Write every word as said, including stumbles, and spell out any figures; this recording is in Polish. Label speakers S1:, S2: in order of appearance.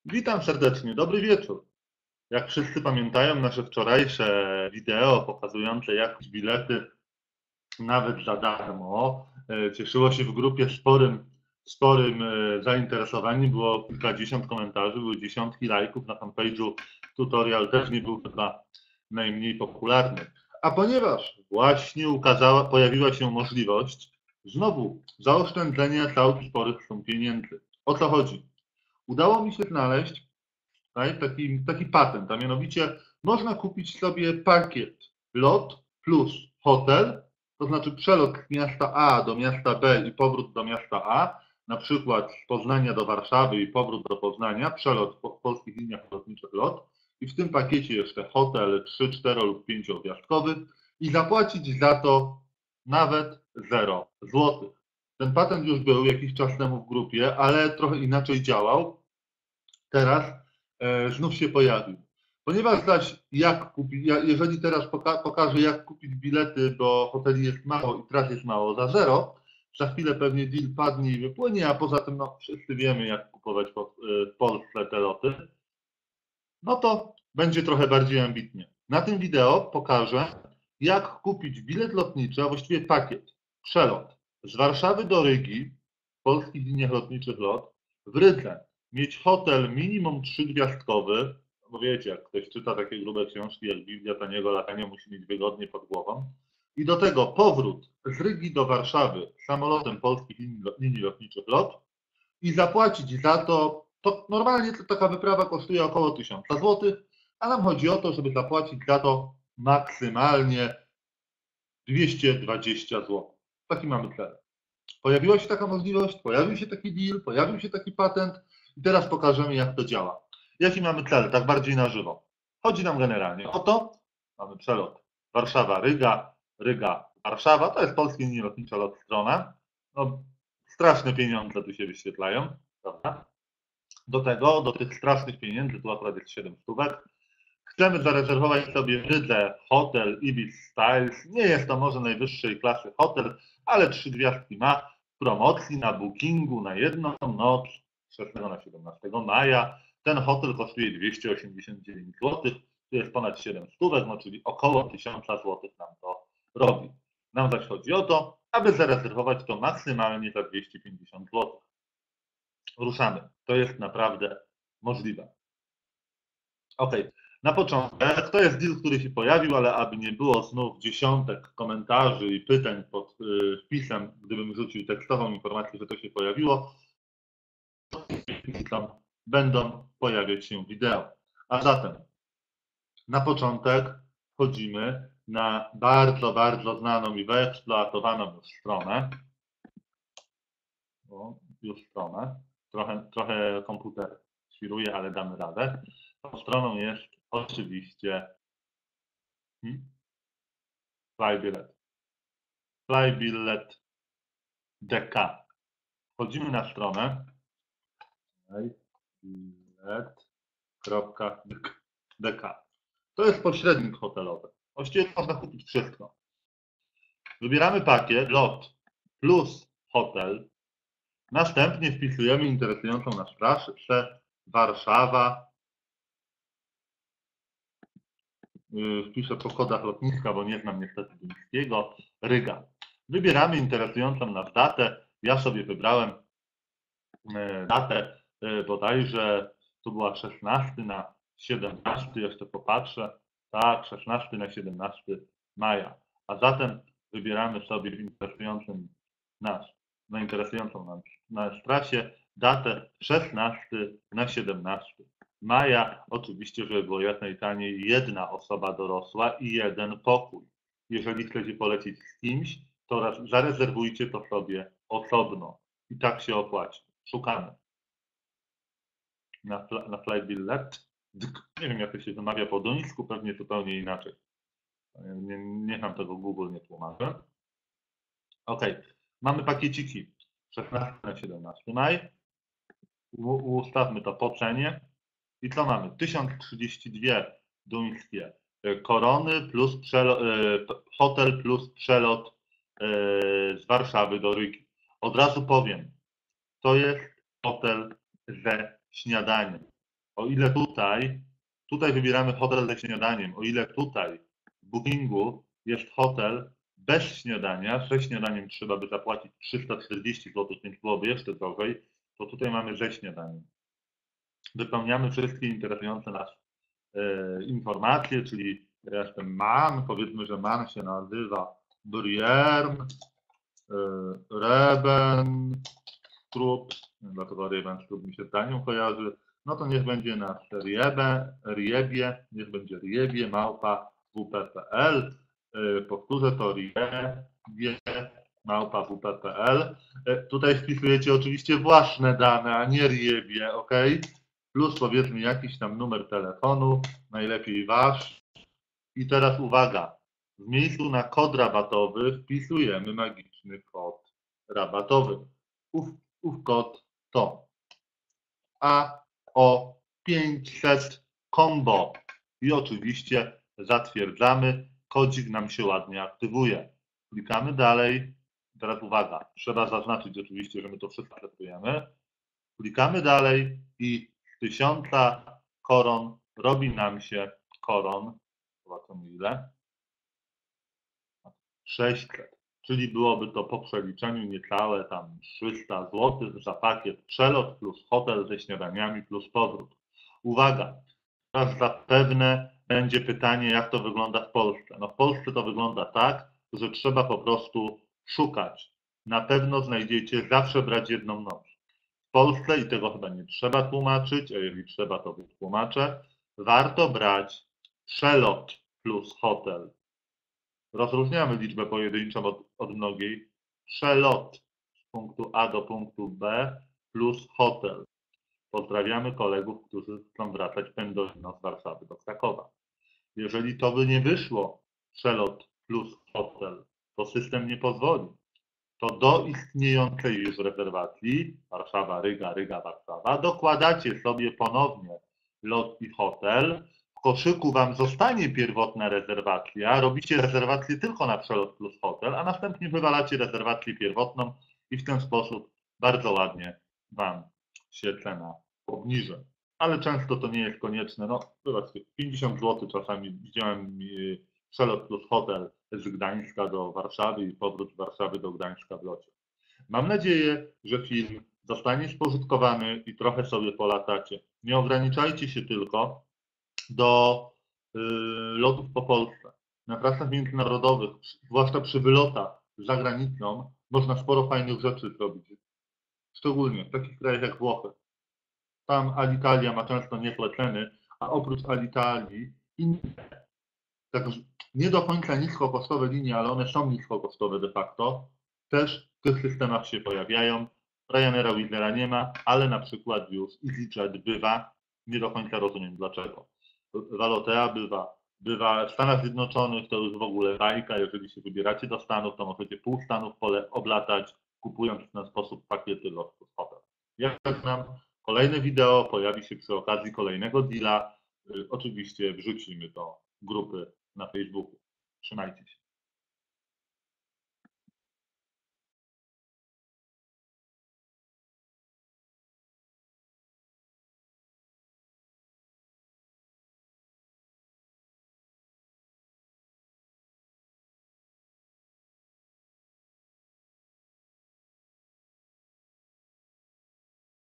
S1: Witam serdecznie, dobry wieczór. Jak wszyscy pamiętają nasze wczorajsze wideo pokazujące jak kupić bilety nawet za darmo, cieszyło się w grupie sporym, sporym zainteresowaniem, było kilkadziesiąt komentarzy, były dziesiątki lajków, na fanpage'u tutorial też nie był chyba najmniej popularny. A ponieważ właśnie ukazała, pojawiła się możliwość znowu zaoszczędzenia całkiem sporych sum pieniędzy. O co chodzi? Udało mi się znaleźć tak, taki, taki patent, a mianowicie można kupić sobie pakiet lot plus hotel, to znaczy przelot z miasta A do miasta B i powrót do miasta A, na przykład z Poznania do Warszawy i powrót do Poznania, przelot w polskich liniach lotniczych lot i w tym pakiecie jeszcze hotel trzy, cztero lub pięciogwiazdkowy i zapłacić za to nawet zero złotych. Ten patent już był jakiś czas temu w grupie, ale trochę inaczej działał. Teraz e, znów się pojawił. Ponieważ zaś jak kupić, jeżeli teraz poka pokażę jak kupić bilety, bo hoteli jest mało i tras jest mało za zero, za chwilę pewnie deal padnie i wypłynie, a poza tym no, wszyscy wiemy jak kupować po, e, w Polsce te loty, no to będzie trochę bardziej ambitnie. Na tym wideo pokażę jak kupić bilet lotniczy, a właściwie pakiet, przelot z Warszawy do Rygi, w polskich liniach lotniczych lot, w Rydze mieć hotel minimum trzygwiazdkowy, bo wiecie, jak ktoś czyta takie grube książki jak Biblia taniego latania, musi mieć wygodnie pod głową. I do tego powrót z Rygi do Warszawy samolotem polskich linii, linii lotniczych lot i zapłacić za to, to normalnie to taka wyprawa kosztuje około tysiąc złotych, a nam chodzi o to, żeby zapłacić za to maksymalnie dwieście dwadzieścia złotych. Taki mamy cel. Pojawiła się taka możliwość, pojawił się taki deal, pojawił się taki patent i teraz pokażemy jak to działa. Jaki mamy cel, tak bardziej na żywo. Chodzi nam generalnie o to, mamy przelot Warszawa-Ryga, Ryga-Warszawa, to jest polskie linie lotnicze lot strona. No, straszne pieniądze tu się wyświetlają, prawda? Do tego, do tych strasznych pieniędzy, tu akurat jest siedem stówek, chcemy zarezerwować sobie w Rydze hotel Ibis Styles. Nie jest to może najwyższej klasy hotel, ale trzy gwiazdki ma w promocji na bookingu na jedną noc szesnastego na siedemnastego maja. Ten hotel kosztuje dwieście osiemdziesiąt dziewięć złotych, to jest ponad siedem stówek, no czyli około tysiąc złotych nam to robi. Nam zaś chodzi o to, aby zarezerwować to maksymalnie za dwieście pięćdziesiąt złotych. Ruszamy. To jest naprawdę możliwe. Ok. Na początek, to jest deal, który się pojawił, ale aby nie było znów dziesiątek komentarzy i pytań pod y, wpisem, gdybym rzucił tekstową informację, że to się pojawiło, to będą pojawiać się wideo. A zatem na początek wchodzimy na bardzo, bardzo znaną i wyeksploatowaną już stronę. O, już stronę. Trochę, trochę komputer świruje, ale damy radę. Tą stroną jest oczywiście hmm? Flybilet. Flybilet D K. Wchodzimy na stronę flybilet kropka d k. To jest pośrednik hotelowy. Właściwie można kupić wszystko. Wybieramy pakiet lot plus hotel. Następnie wpisujemy interesującą nas trasę Warszawa. Wpiszę po kodach lotniska, bo nie znam niestety duńskiego. Ryga. Wybieramy interesującą nas datę. Ja sobie wybrałem datę bodajże, tu była szesnasty na siedemnasty, jeszcze popatrzę. Tak, szesnasty na siedemnasty maja. A zatem wybieramy sobie w interesującym nas, na interesującą nas, nas trasie datę szesnasty na siedemnasty maja. Oczywiście, żeby było jak najtaniej, jedna osoba dorosła i jeden pokój. Jeżeli chcecie polecieć z kimś, to zarezerwujcie to sobie osobno i tak się opłaci. Szukamy. Na, na Flybilet. Nie wiem, jak to się wymawia po duńsku, pewnie zupełnie inaczej. Nie, niech nam tego Google nie tłumaczy. Ok, mamy pakieciki szesnasty na siedemnasty maj. U, ustawmy to po cenie. I co mamy? tysiąc trzydzieści dwie duńskie korony plus przelot, hotel plus przelot z Warszawy do Rygi. Od razu powiem, to jest hotel ze śniadaniem. O ile tutaj, tutaj wybieramy hotel ze śniadaniem, o ile tutaj w bookingu jest hotel bez śniadania, ze śniadaniem trzeba by zapłacić trzysta czterdzieści złotych, więc byłoby jeszcze drożej, to tutaj mamy ze śniadaniem. Wypełniamy wszystkie interesujące nas e, informacje, czyli ja jestem man, powiedzmy, że man się nazywa Brierm, e, Reben, Strup, dlatego Reben Strup mi się z Danią kojarzy, no to niech będzie nasz Riebe, Riebie, niech będzie Riebie, małpa w p kropka p l. E, powtórzę to Riebie, małpa w p kropka p l. E, tutaj wpisujecie oczywiście własne dane, a nie Riebie, ok? Plus powiedzmy jakiś tam numer telefonu, najlepiej wasz. I teraz uwaga, w miejscu na kod rabatowy wpisujemy magiczny kod rabatowy. Ów, ów kod to A O pięćset combo i oczywiście zatwierdzamy, kodzik nam się ładnie aktywuje. Klikamy dalej, teraz uwaga, trzeba zaznaczyć oczywiście, że my to wszystko akceptujemy. Klikamy dalej i z tysiąca koron robi nam się koron, zobaczymy ile, sześćset, czyli byłoby to po przeliczeniu niecałe tam trzysta złotych za pakiet przelot plus hotel ze śniadaniami plus powrót. Uwaga, teraz zapewne będzie pytanie, jak to wygląda w Polsce. No w Polsce to wygląda tak, że trzeba po prostu szukać. Na pewno znajdziecie, zawsze brać jedną noc. W Polsce, i tego chyba nie trzeba tłumaczyć, a jeżeli trzeba, to wytłumaczę, warto brać przelot plus hotel. Rozróżniamy liczbę pojedynczą od, od mnogiej. Przelot z punktu A do punktu B plus hotel. Pozdrawiamy kolegów, którzy chcą wracać pendolino z Warszawy do Krakowa. Jeżeli to by nie wyszło, przelot plus hotel, to system nie pozwoli. To do istniejącej już rezerwacji Warszawa, Ryga, Ryga, Warszawa dokładacie sobie ponownie lot i hotel. W koszyku Wam zostanie pierwotna rezerwacja, robicie rezerwację tylko na przelot plus hotel, a następnie wywalacie rezerwację pierwotną i w ten sposób bardzo ładnie Wam się cena obniży. Ale często to nie jest konieczne. No, zobaczcie, pięćdziesiąt złotych czasami widziałem przelot plus hotel z Gdańska do Warszawy i powrót z Warszawy do Gdańska w locie. Mam nadzieję, że film zostanie spożytkowany i trochę sobie polatacie. Nie ograniczajcie się tylko do y, lotów po Polsce. Na trasach międzynarodowych, zwłaszcza przy wylotach za granicą, można sporo fajnych rzeczy zrobić. Szczególnie w takich krajach jak Włochy. Tam Alitalia ma często niezłe ceny, a oprócz Alitalii inne, tak nie do końca niskokosztowe linie, ale one są niskokosztowe de facto, też w tych systemach się pojawiają. Ryanaira Wizzera nie ma, ale na przykład już EasyJet bywa, nie do końca rozumiem dlaczego. Valotea bywa, bywa w Stanach Zjednoczonych, to już w ogóle bajka, jeżeli się wybieracie do Stanów, to możecie pół Stanów pole oblatać, kupując w ten sposób pakiety lot plus hotel. Jak znam, kolejne wideo pojawi się przy okazji kolejnego deala. Oczywiście wrzucimy to w grupy na Facebooku. Trzymajcie się.